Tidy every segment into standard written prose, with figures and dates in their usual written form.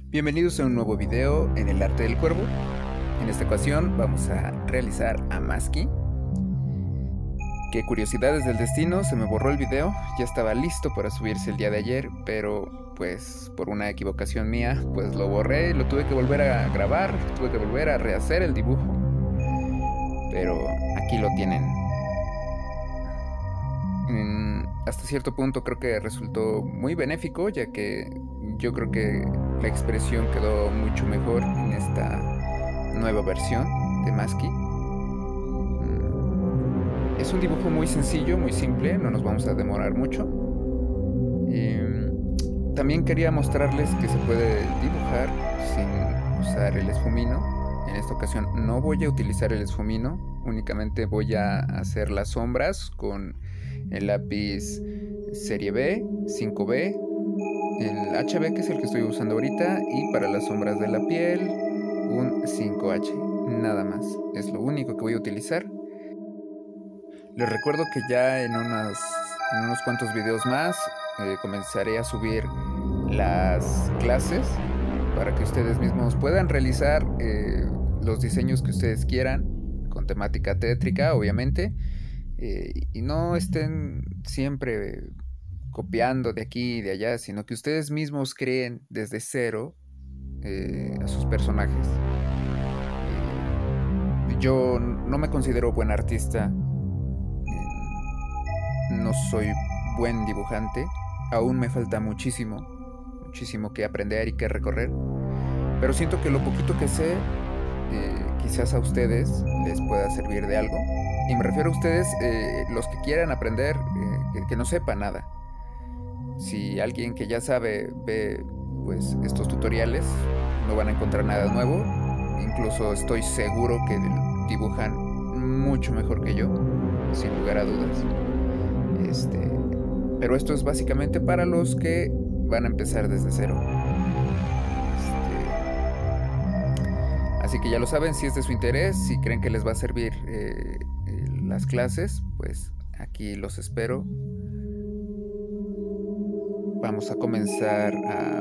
Bienvenidos a un nuevo video en el arte del cuervo. En esta ocasión vamos a realizar a Masky. Qué curiosidades del destino, se me borró el video, ya estaba listo para subirse el día de ayer, pero pues por una equivocación mía, pues lo borré, lo tuve que volver a grabar, tuve que volver a rehacer el dibujo. Pero aquí lo tienen. Hasta cierto punto creo que resultó muy benéfico, ya que yo creo que la expresión quedó mucho mejor en esta nueva versión de Masky. Es un dibujo muy sencillo, muy simple, no nos vamos a demorar mucho. También quería mostrarles que se puede dibujar sin usar el esfumino. En esta ocasión no voy a utilizar el esfumino, únicamente voy a hacer las sombras con el lápiz serie B, 5B, el HB, que es el que estoy usando ahorita, y para las sombras de la piel un 5H, nada más, es lo único que voy a utilizar. Les recuerdo que ya en unos cuantos videos más comenzaré a subir las clases para que ustedes mismos puedan realizar los diseños que ustedes quieran, con temática tétrica obviamente, y no estén siempre copiando de aquí y de allá, sino que ustedes mismos creen desde cero a sus personajes. Yo no me considero buen artista, no soy buen dibujante, aún me falta muchísimo que aprender y que recorrer, pero siento que lo poquito que sé quizás a ustedes les pueda servir de algo, y me refiero a ustedes los que quieran aprender, que no sepa nada. Si alguien que ya sabe ve pues estos tutoriales, no van a encontrar nada nuevo, incluso estoy seguro que dibujan mucho mejor que yo, sin lugar a dudas. Pero esto es básicamente para los que van a empezar desde cero. Así que ya lo saben, si es de su interés, si creen que les va a servir las clases, pues aquí los espero. Vamos a comenzar a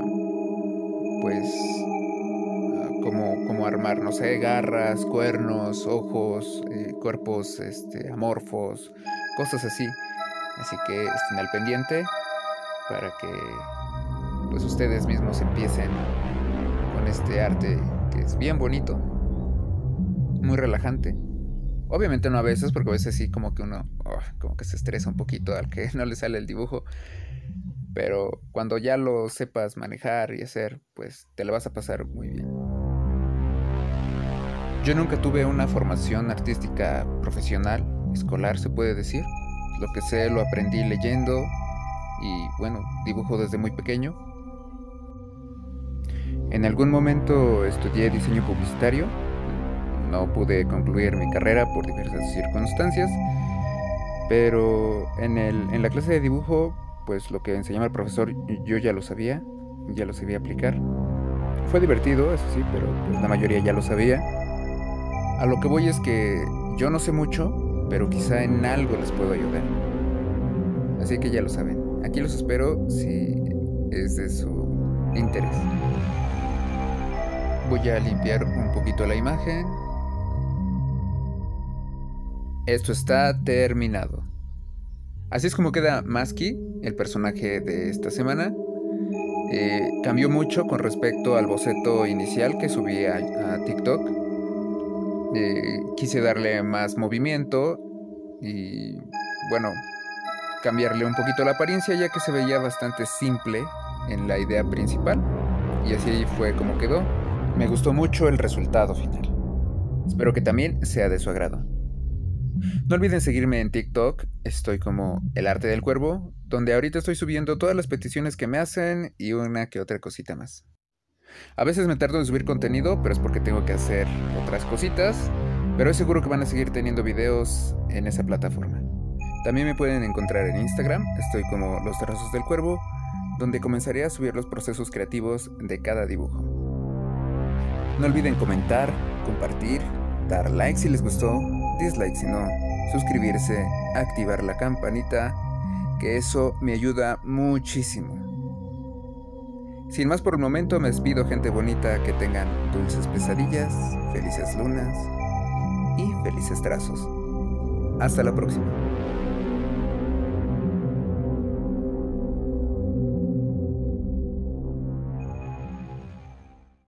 como armar, no sé, garras, cuernos, ojos, cuerpos amorfos, cosas así. Así que estén al pendiente para que pues ustedes mismos empiecen con este arte que es bien bonito, muy relajante. Obviamente no a veces, porque a veces sí como que uno como que se estresa un poquito al que no le sale el dibujo, pero cuando ya lo sepas manejar y hacer, pues te la vas a pasar muy bien. Yo nunca tuve una formación artística profesional, escolar se puede decir. Lo que sé lo aprendí leyendo y bueno, dibujo desde muy pequeño. En algún momento estudié diseño publicitario, no pude concluir mi carrera por diversas circunstancias, pero en la clase de dibujo, pues lo que enseñaba el profesor yo ya lo sabía aplicar. Fue divertido, eso sí, pero pues la mayoría ya lo sabía. A lo que voy es que yo no sé mucho, pero quizá en algo les puedo ayudar. Así que ya lo saben, aquí los espero si es de su interés. Voy a limpiar un poquito la imagen. Esto está terminado. Así es como queda Masky, el personaje de esta semana. Cambió mucho con respecto al boceto inicial que subí a TikTok. Quise darle más movimiento y bueno, cambiarle un poquito la apariencia, ya que se veía bastante simple en la idea principal, y así fue como quedó. Me gustó mucho el resultado final. Espero que también sea de su agrado. No olviden seguirme en TikTok, estoy como El Arte del Cuervo, donde ahorita estoy subiendo todas las peticiones que me hacen y una que otra cosita más. A veces me tardo en subir contenido, pero es porque tengo que hacer otras cositas, pero es seguro que van a seguir teniendo videos en esa plataforma. También me pueden encontrar en Instagram, estoy como Los Trazos del Cuervo, donde comenzaré a subir los procesos creativos de cada dibujo. No olviden comentar, compartir, dar like si les gustó, dislike si no, suscribirse, activar la campanita, que eso me ayuda muchísimo. Sin más por el momento, me despido, gente bonita, que tengan dulces pesadillas, felices lunas y felices trazos. Hasta la próxima.